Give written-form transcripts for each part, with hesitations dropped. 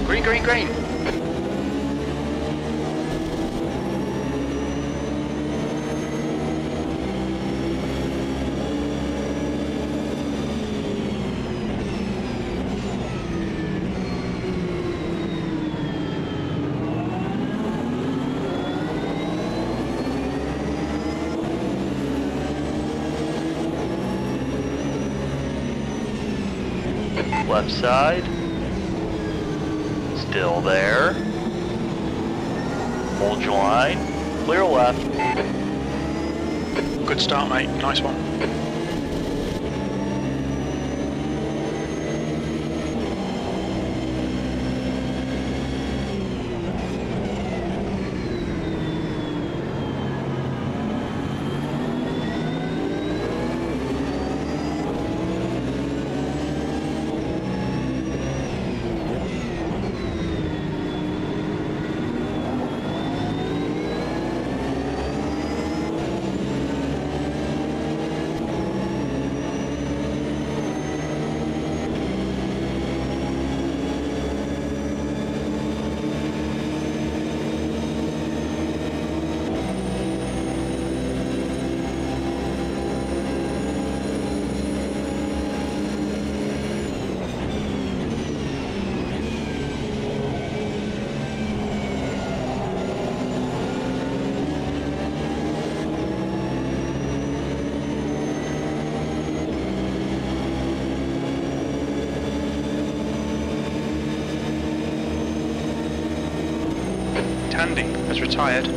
Green, green, green. Left side, still there. Hold your line, clear left. Good start, mate. Nice one. Tandy has retired.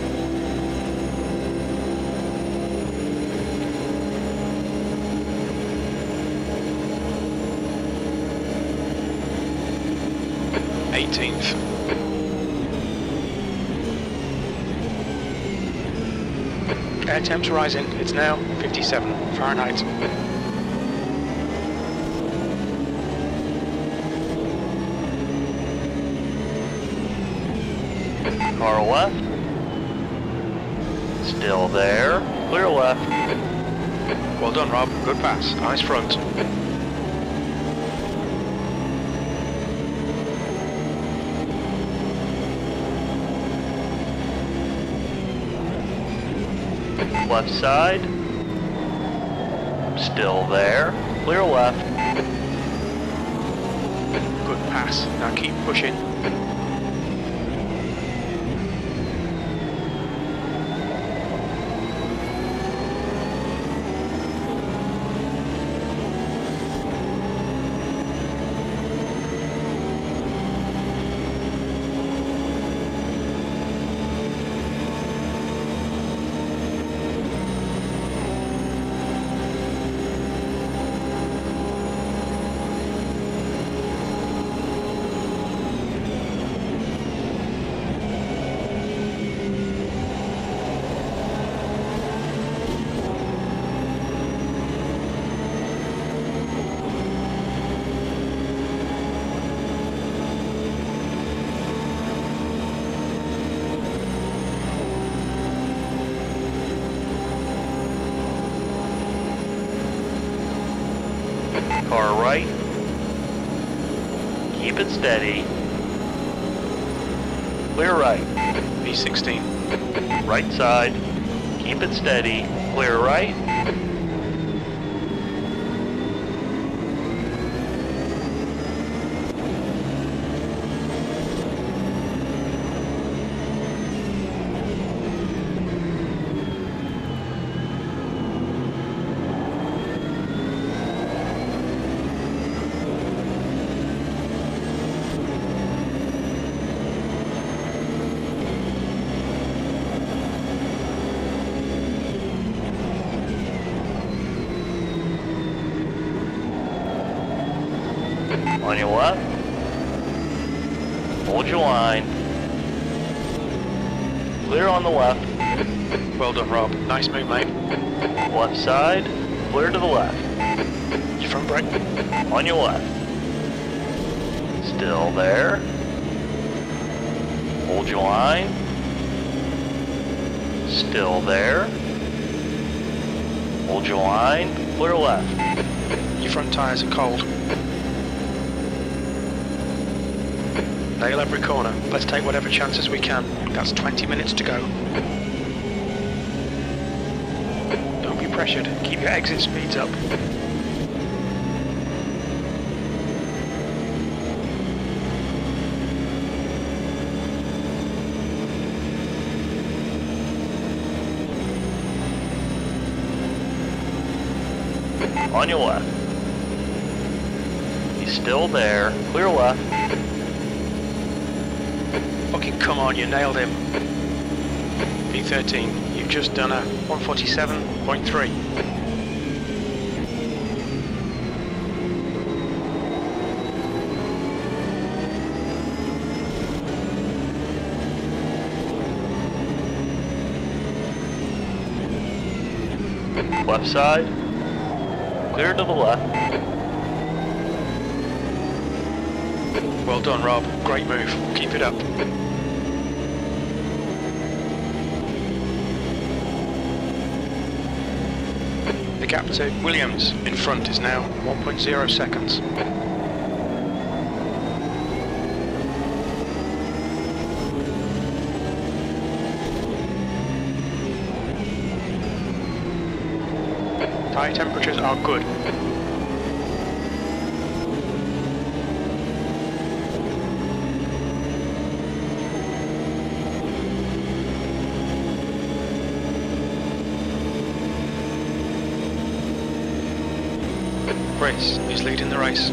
Air temps rising. It's now 57 Fahrenheit. Car left, still there, clear left. Well done, Rob. Good pass. Eyes front. Left side, still there, clear left. Good pass. Now keep pushing. Car right, keep it steady, clear right. V16. Right side, keep it steady, clear right. On your left, hold your line, clear on the left. Well done, Rob. Nice move, mate. Left side, clear to the left. Your front brake. On your left, still there, hold your line, still there, hold your line, clear left. Your front tyres are cold. Nail every corner. Let's take whatever chances we can. That's 20 minutes to go. Don't be pressured. Keep your exit speeds up. On your left. He's still there. Clear left. Fucking come on, you nailed him. P13, you've just done a 147.3. Left side. Clear to the left. Well done, Rob. Great move. Keep it up. The gap to Williams in front is now 1.0 seconds. Tyre temperatures are good. Brace is leading the race.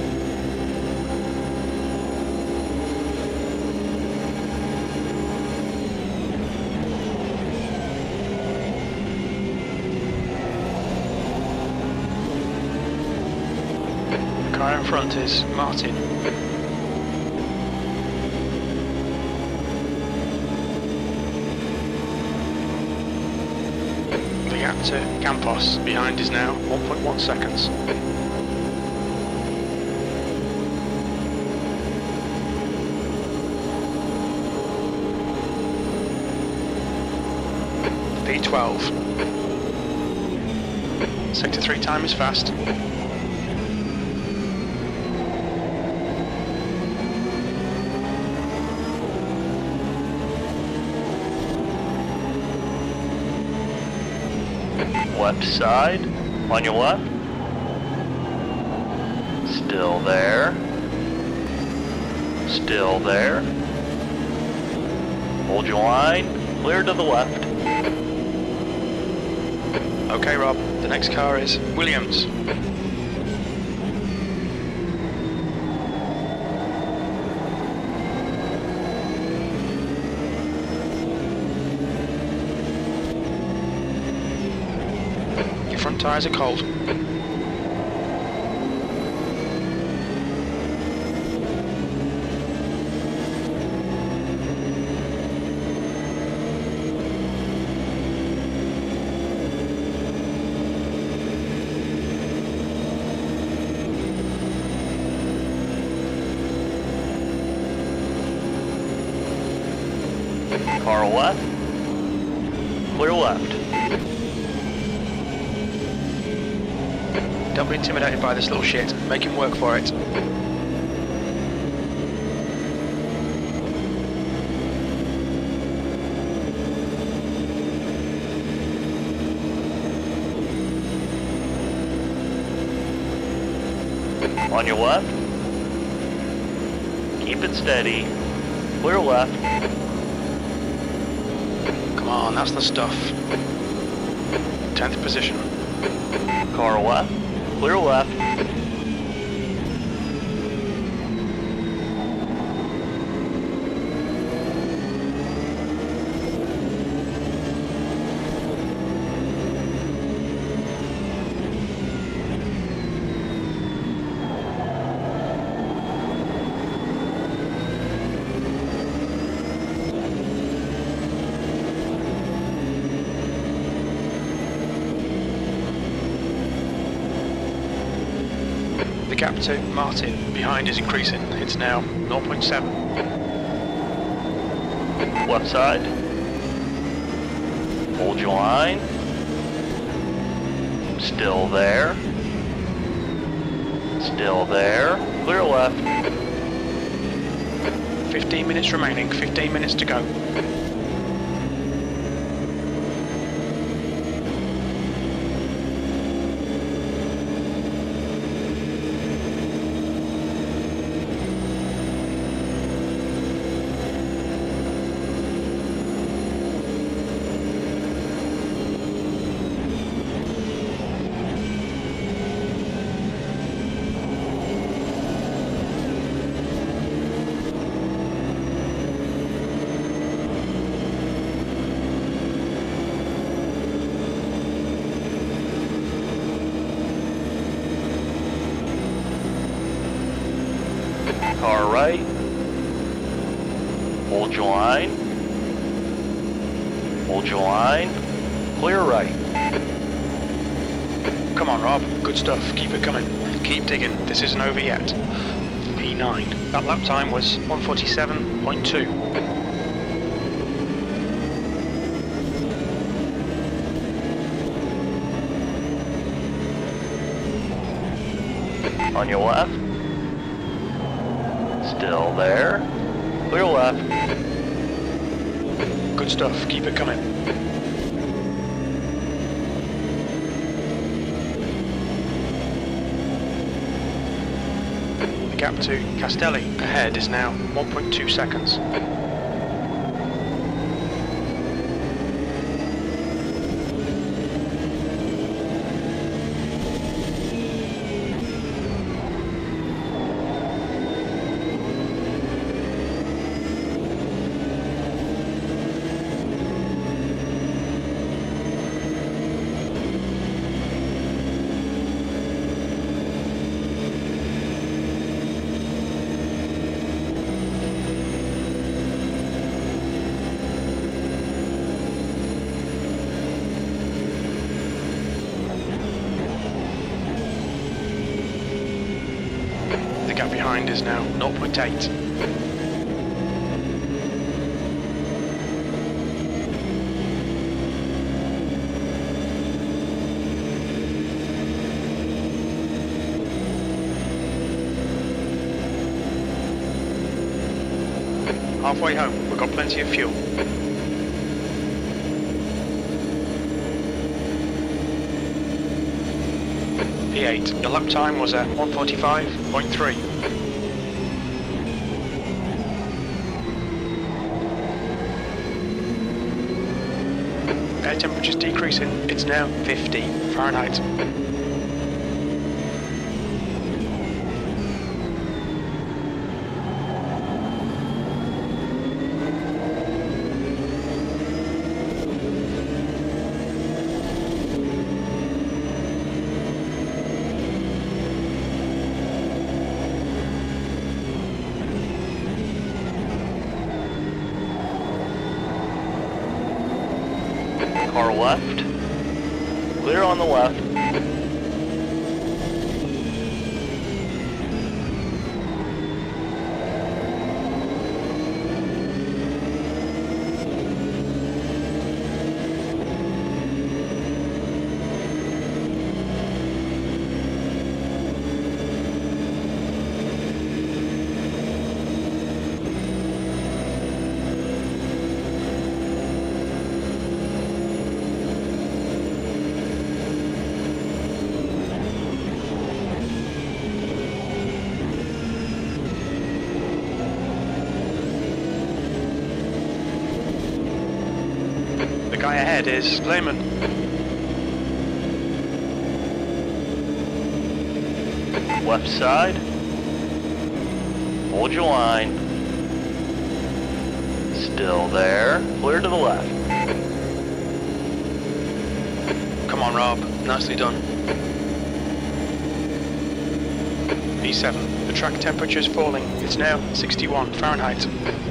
The car in front is Martin. The gap to Campos behind is now 1.1 seconds. P12. Sector 3 time is fast. Left side. On your left. Still there. Still there. Hold your line. Clear to the left. Okay, Rob, the next car is Williams. Your front tyres are cold. Car left. Clear left. Don't be intimidated by this little shit. Make him work for it. On your left. Keep it steady. Clear left. Come on, that's the stuff. 10th position. Car left. Clear left. The gap to Martin behind is increasing. It's now 0.7. Left side. Hold your line. Still there. Still there. Clear left. 15 minutes remaining, 15 minutes to go. Car right. Hold your line. Hold your line. Clear right. Come on, Rob. Good stuff. Keep it coming. Keep digging. This isn't over yet. P9. That lap time was 1:47.2. On your left. Still there. Clear left. Good stuff. Keep it coming. The gap to Castelli ahead is now 1.2 seconds. The gap behind is now 0.8. Halfway home, we've got plenty of fuel. P8, the lap time was at 1:45.3. Air temperature's decreasing, it's now 50 Fahrenheit. Car left. Clear on the left. The guy ahead is Lehman. Left side. Hold your line. Still there. Clear to the left. Come on, Rob. Nicely done. P7. The track temperature is falling. It's now 61 Fahrenheit.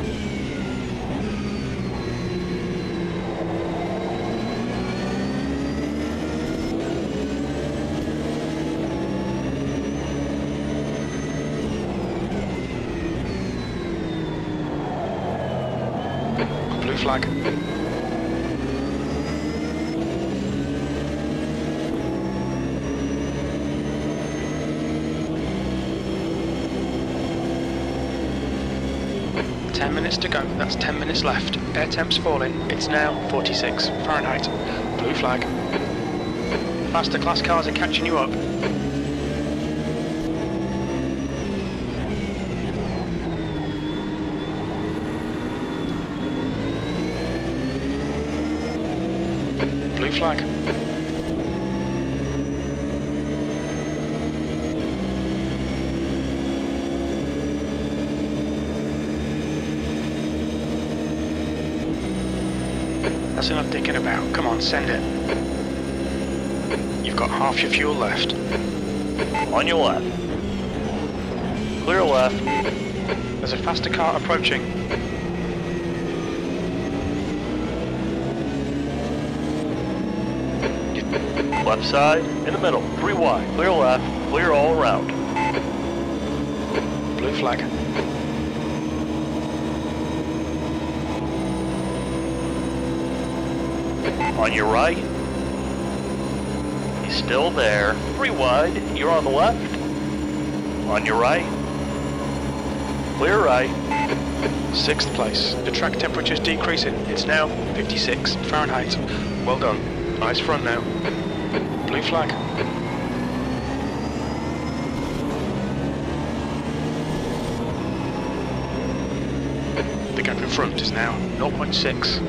Blue flag. 10 minutes to go. That's 10 minutes left. Air temp's falling. It's now 46 Fahrenheit. Blue flag. Faster class cars are catching you up. Blue flag. That's enough dicking about. Come on, send it. You've got half your fuel left. On your left. Clear left. There's a faster car approaching. Left side, in the middle, 3 wide. Clear left, clear all around. Blue flag. On your right. He's still there. 3 wide, you're on the left. On your right. Clear right. 6th place. The track temperature's decreasing. It's now 56 Fahrenheit. Well done. Nice front now. Blue flag. The gap in front is now 0.6.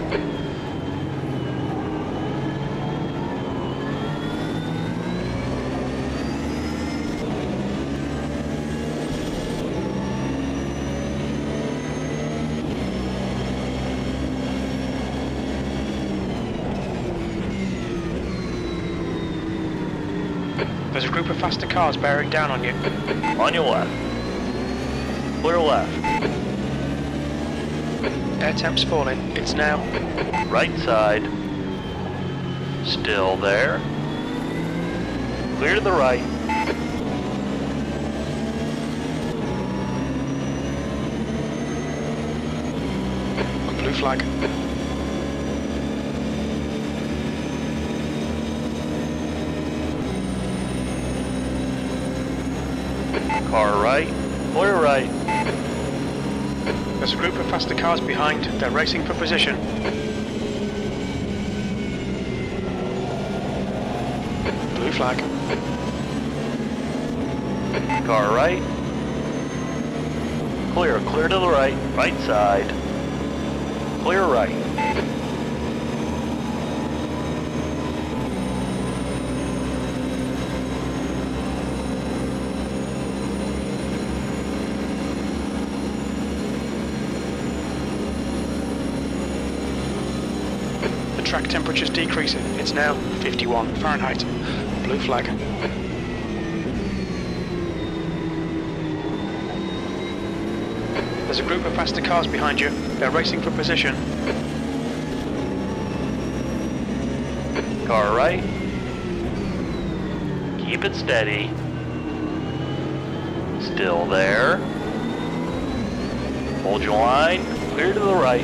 There's a group of faster cars bearing down on you. On your left. Clear left. Air temp's falling. It's now Right side. Still there. Clear to the right. blue flag. Car right, clear right. There's a group of faster cars behind. They're racing for position. Blue flag. Car right. Clear, clear to the right, right side. Clear right. The track temperature's decreasing. It's now 51 Fahrenheit. Blue flag. There's a group of faster cars behind you. They're racing for position. Car right. Keep it steady. Still there. Hold your line. Clear to the right.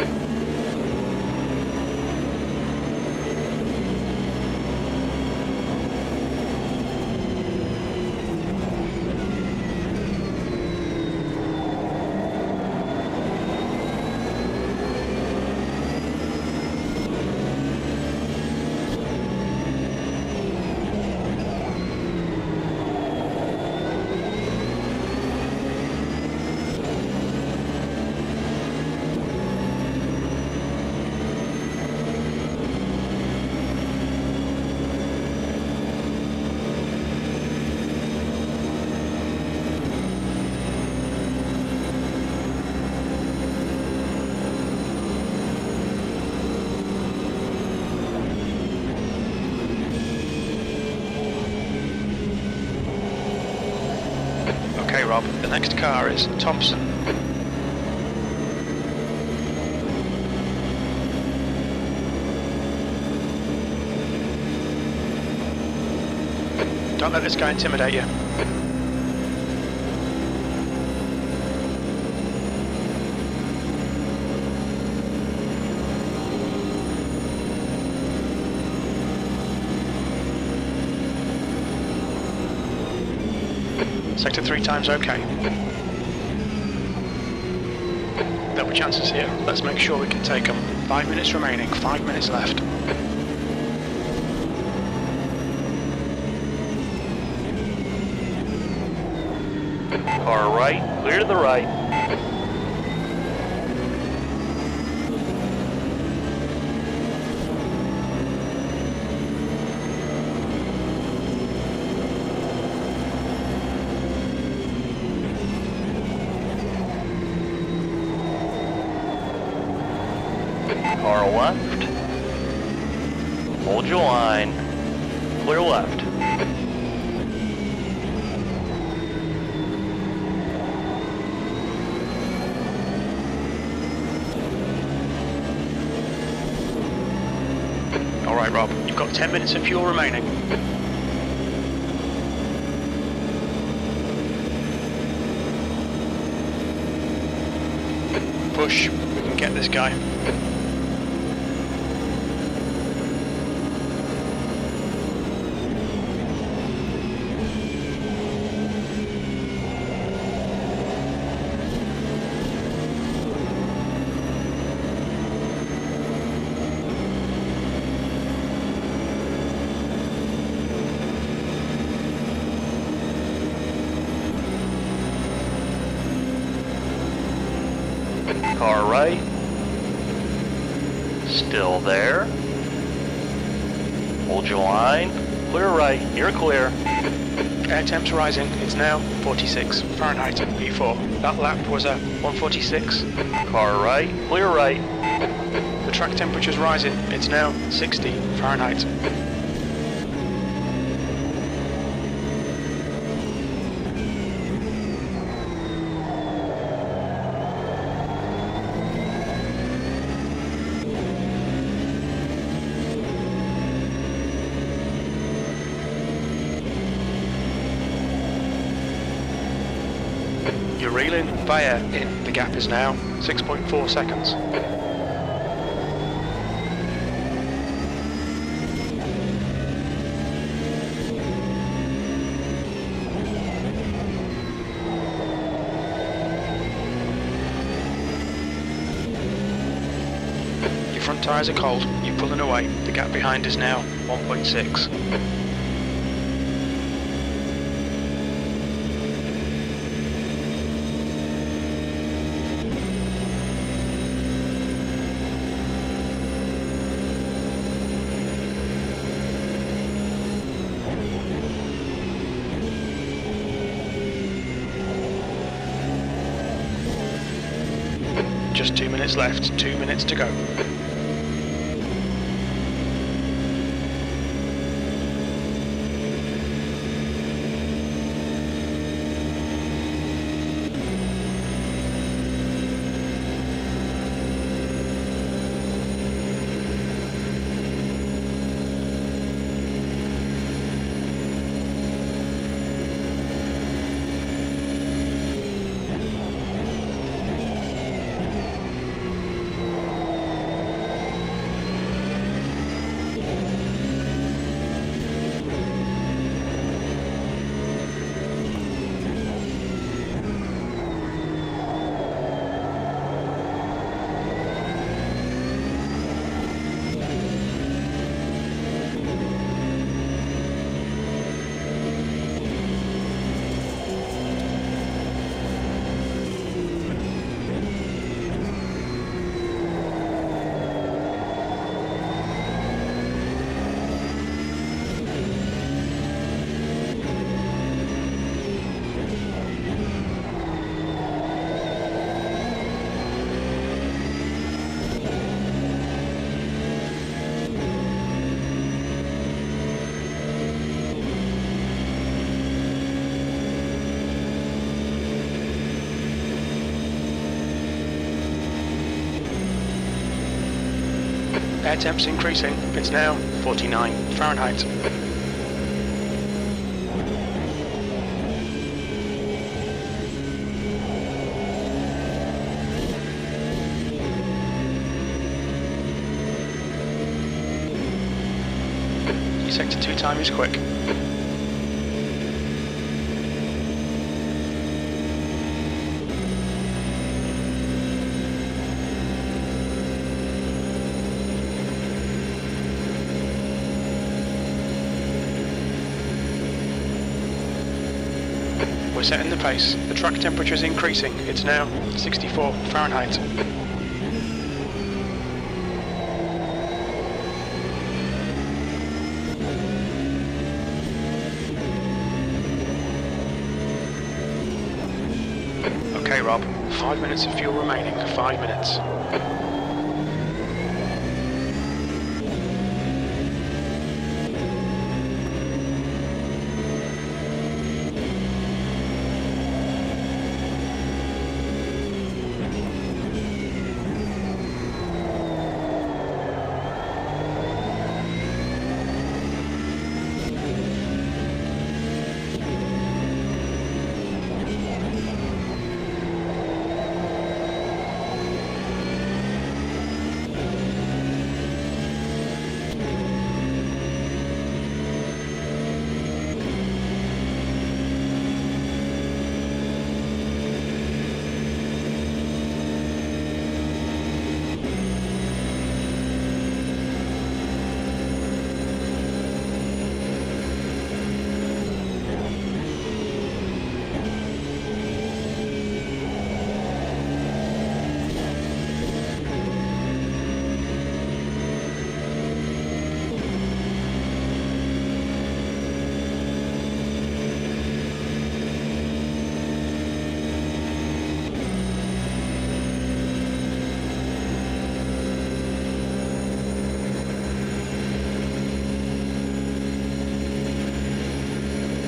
Okay, Rob, the next car is Thompson. Don't let this guy intimidate you. Sector 3 times okay. There'll be chances here. Let's make sure we can take them. 5 minutes remaining, 5 minutes left. Car right, clear to the right. Car left. Hold your line. Clear left. Alright Rob, you've got 10 minutes of fuel remaining. Push, we can get this guy. Car right. Still there. Hold your line. Clear right. You're clear. Air temp's rising. It's now 46 Fahrenheit P4. That lap was at 146. Car right. Clear right. The track temperature's rising. It's now 60 Fahrenheit. You're reeling via in. The gap is now 6.4 seconds. Your front tyres are cold. You're pulling away. The gap behind is now 1.6. Just 2 minutes left, 2 minutes to go. Air temp's increasing. It's now 49 Fahrenheit. Your sector 2 time is quick. We're setting the pace. The track temperature is increasing. It's now 64 Fahrenheit. Okay, Rob. 5 minutes of fuel remaining. 5 minutes.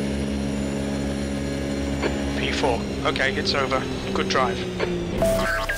P4. Okay, it's over. Good drive.